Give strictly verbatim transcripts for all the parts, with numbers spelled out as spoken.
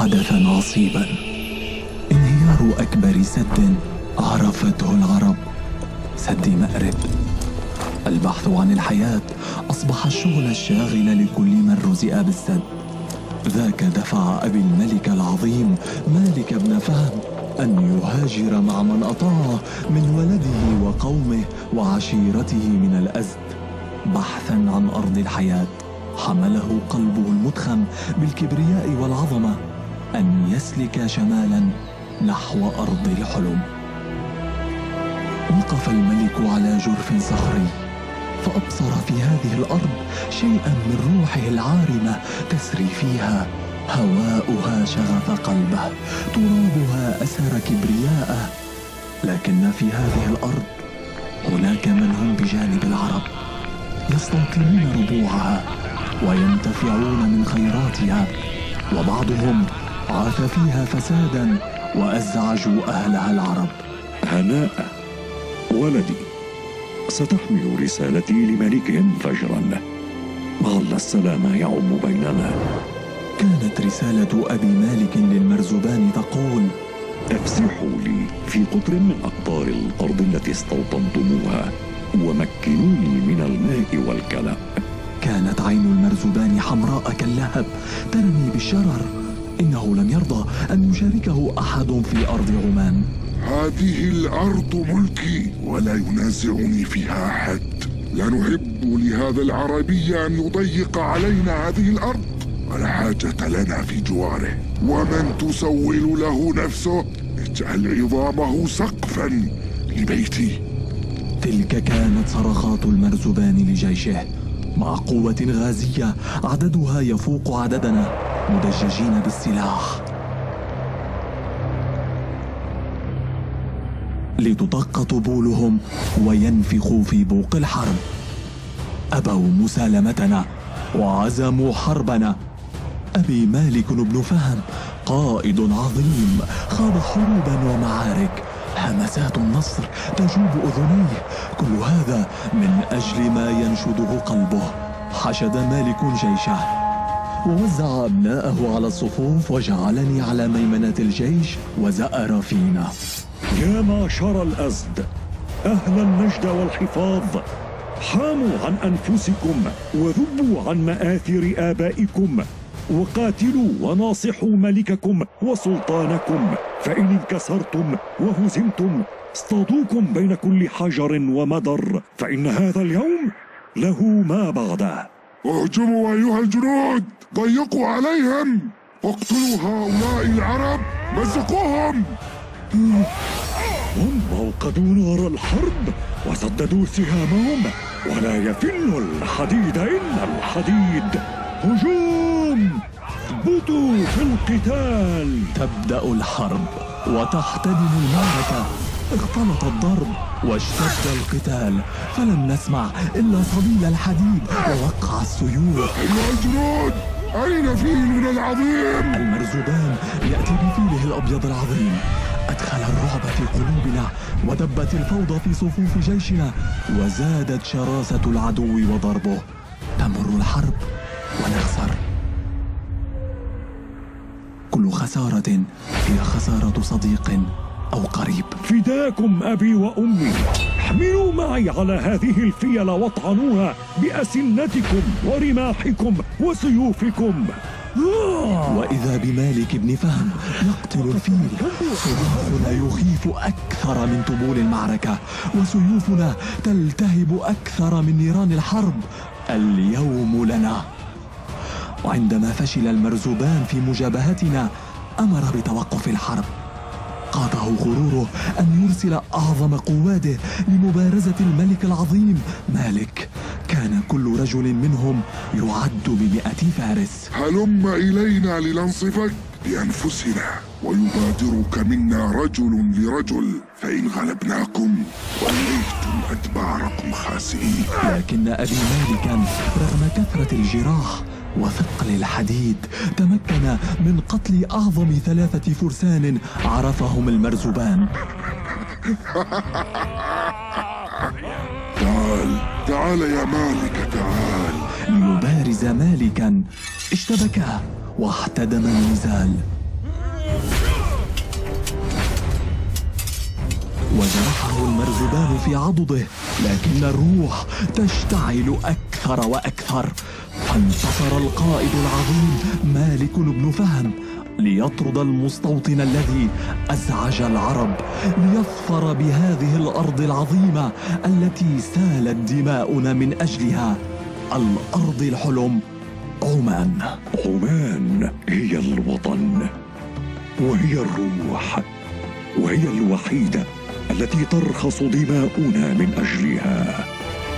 حدث عصيبا، انهيار أكبر سد عرفته العرب، سد مأرب. البحث عن الحياة أصبح الشغل الشاغل لكل من رزق بالسد. ذاك دفع أبي الملك العظيم مالك بن فهد أن يهاجر مع من أطاعه من ولده وقومه وعشيرته من الأزد بحثا عن أرض الحياة. حمله قلبه المتخم بالكبرياء والعظمة أن يسلك شمالا نحو أرض الحلم. وقف الملك على جرف صخري فأبصر في هذه الأرض شيئا من روحه العارمة تسري فيها. هواؤها شغف قلبه، ترابها أسر كبرياءه. لكن في هذه الأرض هناك من هم بجانب العرب يستوطنون ربوعها وينتفعون من خيراتها، وبعضهم عاث فيها فسادا وأزعجوا أهلها العرب. هناء ولدي، ستحمل رسالتي لملكهم فجرا. ظل السلام يعم بيننا. كانت رسالة أبي مالك للمرزبان تقول: افسحوا لي في قطر من أقطار الأرض التي استوطنتموها، ومكنوني من الماء والكلأ. كانت عين المرزبان حمراء كاللهب ترمي بالشرر. إنه لم يرضى أن يشاركه أحد في أرض عمان. هذه الأرض ملكي ولا ينازعني فيها أحد. لا نحب لهذا العربي أن يضيق علينا هذه الأرض، ولا حاجة لنا في جواره. ومن تسول له نفسه اجعل عظامه سقفا لبيتي. تلك كانت صرخات المرزبان لجيشه مع قوة غازية عددها يفوق عددنا، مدججين بالسلاح لتدق طبولهم وينفخوا في بوق الحرب. أبوا مسالمتنا وعزموا حربنا. أبي مالك بن فهد قائد عظيم خاض حروبا ومعارك. همسات النصر تجوب أذنيه، كل هذا من أجل ما ينشده قلبه. حشد مالك جيشه ووزع أبناءه على الصفوف وجعلني على ميمنة الجيش وزأر فينا. يا معشر الأزد، أهل النجد والحفاظ، حاموا عن أنفسكم وذبوا عن مآثر آبائكم، وقاتلوا وناصحوا ملككم وسلطانكم، فإن انكسرتم وهزمتم اصطادوكم بين كل حجر ومدر، فإن هذا اليوم له ما بعده. اهجموا أيها الجنود، ضيقوا عليهم، اقتلوا هؤلاء العرب، مزقوهم. هم أوقدوا نار الحرب وسددوا سهامهم، ولا يفل الحديد إلا الحديد. هجوم! اثبتوا في القتال. تبدأ الحرب وتحتدم المعركة. اختلط الضرب واشتد القتال، فلم نسمع إلا صليل الحديد ووقع السيوف. أيها الجنود، أين فيلنا العظيم؟ المرزبان يأتي بفيله الأبيض العظيم. أدخل الرعب في قلوبنا ودبت الفوضى في صفوف جيشنا، وزادت شراسة العدو وضربه. تمر الحرب ونخسر. كل خسارة هي خسارة صديق أو قريب. فداكم أبي وأمي، احملوا معي على هذه الفيل واطعنوها بأسنتكم ورماحكم وسيوفكم. وإذا بمالك بن فهد يقتل الفيل. سيوفنا يخيف أكثر من طبول المعركة، وسيوفنا تلتهب أكثر من نيران الحرب. اليوم لنا. وعندما فشل المرزبان في مجابهتنا أمر بتوقف الحرب. قاده غروره أن يرسل أعظم قواده لمبارزة الملك العظيم مالك. كان كل رجل منهم يعد بمئة فارس. هلم إلينا لننصفك بأنفسنا، ويبادرك منا رجل لرجل، فإن غلبناكم وليتم أدباركم خاسئين. لكن أبي مالكا رغم كثرة الجراح وثقل الحديد تمكن من قتل أعظم ثلاثة فرسان عرفهم المرزبان. تعال تعال يا مالك، تعال. ليبارز مالكا اشتبكا واحتدم النزال. وجرحه المرزبان في عضده، لكن الروح تشتعل أكثر وأكثر. فانتصر القائد العظيم مالك بن فهم ليطرد المستوطن الذي أزعج العرب، ليظفر بهذه الأرض العظيمة التي سالت دماؤنا من أجلها، الأرض الحلم، عمان. عمان هي الوطن، وهي الروح، وهي الوحيدة التي ترخص دماؤنا من أجلها.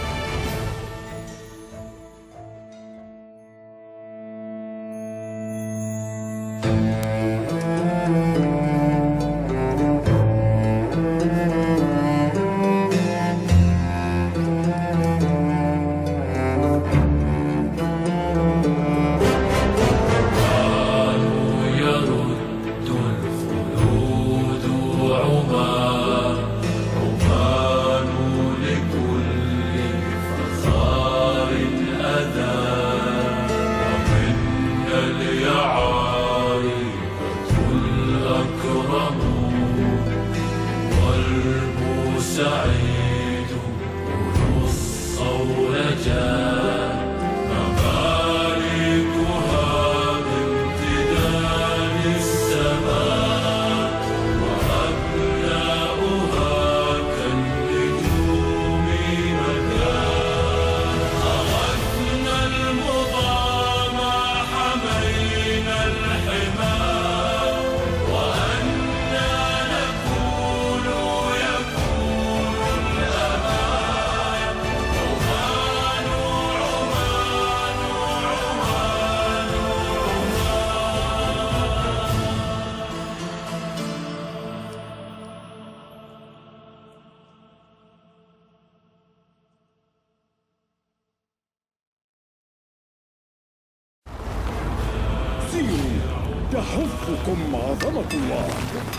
تحفكم عظمة الله.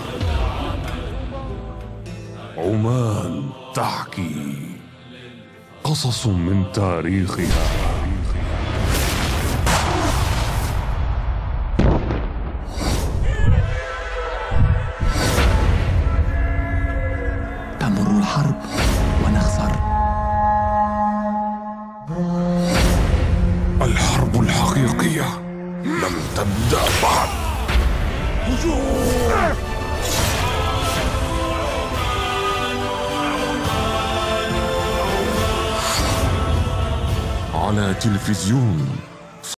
عمان تحكي قصص من تاريخها. تمر الحرب ونخسر. الحرب الحقيقية لم تبدأ بعد. هجوم! على تلفزيون